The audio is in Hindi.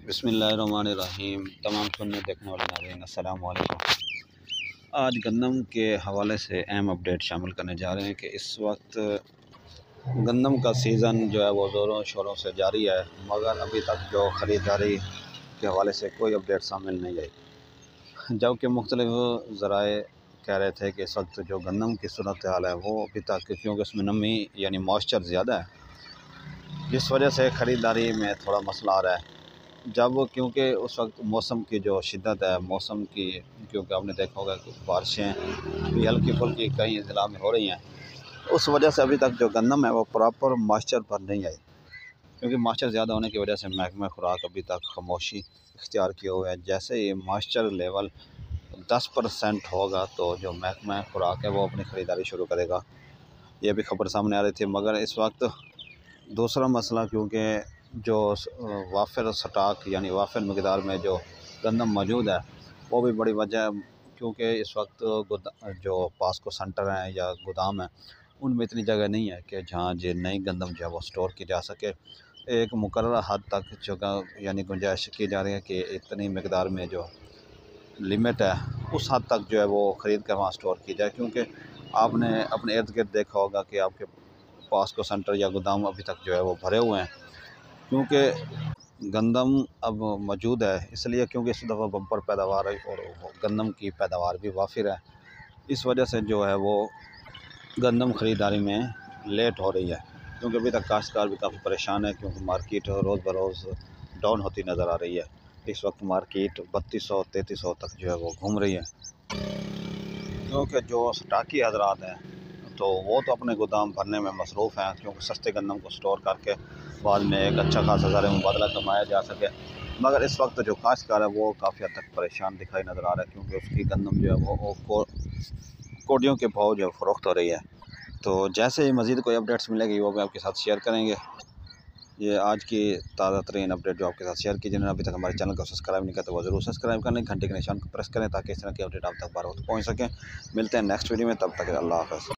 बिस्मिल्लाहिर्रहमानिर्रहीम। तमाम सुनने देखने वाले नाज़रीन अस्सलाम वालेकुम। आज गंदम के हवाले से अहम अपडेट शामिल करने जा रहे हैं कि इस वक्त गंदम का सीज़न जो है वो ज़ोरों शोरों से जारी है, मगर अभी तक जो ख़रीदारी के हवाले से कोई अपडेट शामिल नहीं आई। जबकि मुख्तलिफ ज़राए कह रहे थे कि इस वक्त जो गंदम की सूरत हाल है वो अभी तक, क्योंकि उसमें नमी यानी मॉइस्चर ज़्यादा है, जिस वजह से ख़रीदारी में थोड़ा मसला आ रहा है। जब क्योंकि उस वक्त मौसम की जो शिद्दत है, मौसम की, क्योंकि आपने देखा होगा कि बारिशें भी हल्की फुल्की कई ज़िला में हो रही हैं, उस वजह से अभी तक जो गंदम है वो प्रॉपर मॉइस्चर पर नहीं आई। क्योंकि मॉइस्चर ज़्यादा होने की वजह से महकमा खुराक अभी तक खामोशी इख्तियार किए हुए है। जैसे ही मॉइस्चर लेवल 10% होगा तो जो महकमा खुराक है वो अपनी ख़रीदारी शुरू करेगा। ये भी खबर सामने आ रही थी। मगर इस वक्त दूसरा मसला, क्योंकि जो वाफिर स्टॉक यानी वाफिर मकदार में जो गंदम मौजूद है वो भी बड़ी वजह है। क्योंकि इस वक्त जो पास्को सेंटर हैं या गोदाम हैं उनमें इतनी जगह नहीं है कि जहाँ जो नई गंदम जो है वो स्टोर की जा सके। एक मुकर्रर हद तक जगह यानी गुंजाइश की जा रही है कि इतनी मकदार में जो लिमिट है उस हद तक जो है वो ख़रीद कर वहाँ स्टोर की जाए। क्योंकि आपने अपने इर्द गिर्द देखा होगा कि आपके पास्को सेंटर या गोदाम अभी तक जो है वो भरे हुए हैं। क्योंकि गंदम अब मौजूद है इसलिए, क्योंकि इस दफ़ा बम्पर पैदावार है और गंदम की पैदावार भी वाफिर है। इस वजह से जो है वो गंदम ख़रीदारी में लेट हो रही है। क्योंकि अभी तक काश्तकार भी काफ़ी परेशान है, क्योंकि मार्केट रोज़ बरोज़ डाउन होती नज़र आ रही है। इस वक्त मार्केट 3200-3300 तक जो है वो घूम रही है। क्योंकि जो स्टाकी हजरात हैं तो वो तो अपने गोदाम भरने में मसरूफ़ हैं, क्योंकि सस्ते गंदम को स्टोर करके बाद में एक अच्छा खासा ज़र मुबादला कमाया जा सके। मगर इस वक्त जो काश्तकार है वो काफ़ी हद तक परेशान दिखाई नज़र आ रहा है, क्योंकि उसकी गंदम जो है वो कोडियों के भाव जो फ़रोख्त हो रही है। तो जैसे ही मज़ीद कोई अपडेट्स मिलेगी वो भी आपके साथ शेयर करेंगे। ये आज की ताज़ा तरीन अपडेट जो आपके साथ शेयर की। जिन्होंने अभी तक हमारे चैनल को सब्सक्राइब नहीं किया तो वो ज़रूर सब्सक्राइब करें, घंटे के निशान को प्रेस करें ताकि इस तरह की अपडेट आप तक बार वक्त पहुँच सकें। मिलते हैं नेक्स्ट वीडियो में, तब तक अल्लाह हाफ़िज़।